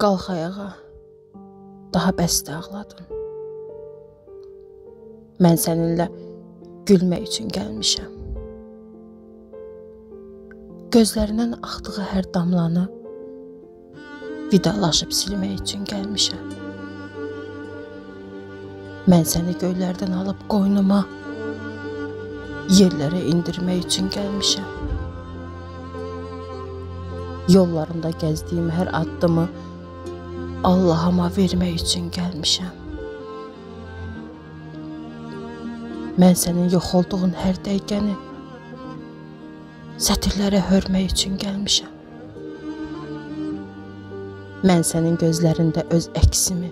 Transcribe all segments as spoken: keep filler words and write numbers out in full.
Qalx ayağa, daha bəsdə ağladın. Mən səninlə gülmək üçün gəlmişəm. Gözlərindən axdığı hər damlanı vidalaşıb silmək üçün gəlmişəm. Mən səni göylərdən alıb qoynuma yerlərə indirmək üçün gəlmişəm. Yollarında gəzdiyim hər addımı Allahıma vermək üçün gəlmişəm. Mən sənin yox olduğun hər dəqiqəni sətirlərə hörmək üçün gəlmişəm. Mən sənin gözlərində öz əksimi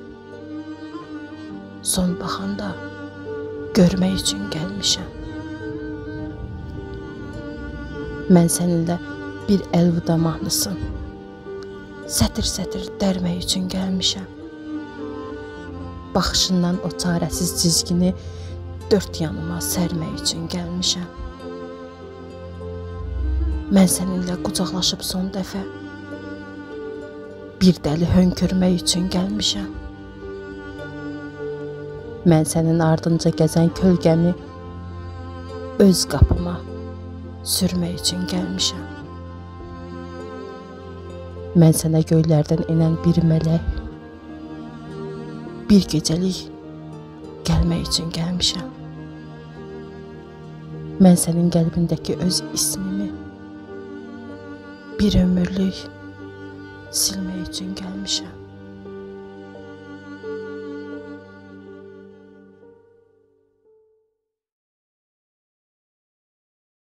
son baxanda görmək üçün gəlmişəm. Mən səninlə bir əlvida mahnısın sətir-sətir dərmək üçün gəlmişəm. Baxışından o çarəsiz cizgini dörd yanıma sərmək üçün gəlmişəm. Mən səninlə qucaqlaşıb son dəfə bir dəli hönkürmək üçün gəlmişəm. Mən sənin ardınca gəzən kölgəmi öz qapıma sürmək üçün gəlmişəm. Mən sənə göylərdən enən bir mələk, bir gecəlik gəlmək üçün gəlmişəm. Mən sənin qəlbindəki öz ismimi bir ömürlük silmək üçün gəlmişəm.